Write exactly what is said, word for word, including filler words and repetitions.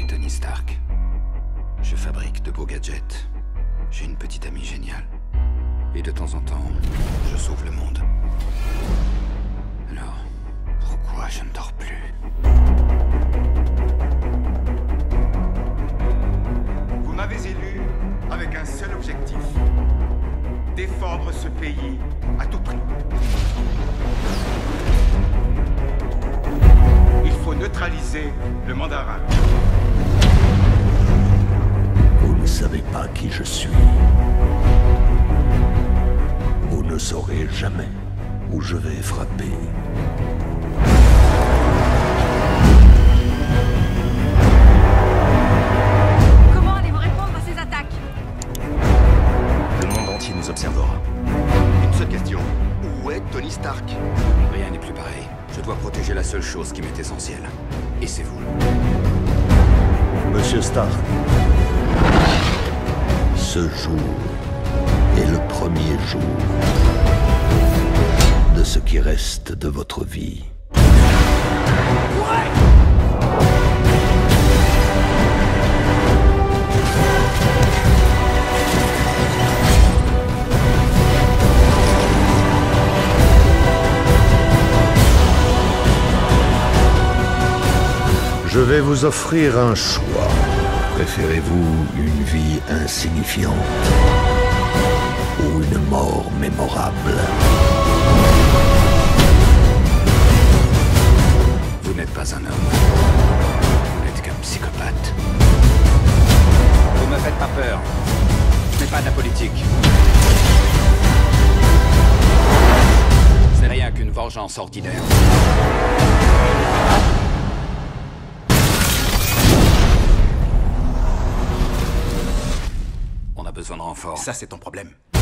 suis Tony Stark. Je fabrique de beaux gadgets. J'ai une petite amie géniale. Et de temps en temps, je sauve le monde. Alors, pourquoi je ne dors plus? Vous m'avez élu avec un seul objectif. Défendre ce pays à tout prix. Il faut neutraliser le mandarin. Vous ne savez pas qui je suis. Vous ne saurez jamais où je vais frapper. Comment allez-vous répondre à ces attaques? Le monde entier nous observera. Une seule question. Où est Tony Stark? Rien n'est plus pareil. Je dois protéger la seule chose qui m'est essentielle. Et c'est vous. Monsieur Stark, ce jour est le premier jour de ce qui reste de votre vie. Je vais vous offrir un choix. Préférez-vous une vie insignifiante ou une mort mémorable? Vous n'êtes pas un homme. Vous n'êtes qu'un psychopathe. Vous me faites pas peur. Ce n'est pas de la politique. C'est rien qu'une vengeance ordinaire. On a besoin de renfort. Ça, c'est ton problème.